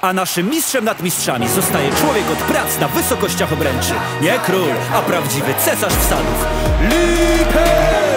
A naszym mistrzem nad mistrzami zostaje człowiek od prac na wysokościach obręczy. Nie król, a prawdziwy cesarz wsadów. Lipe!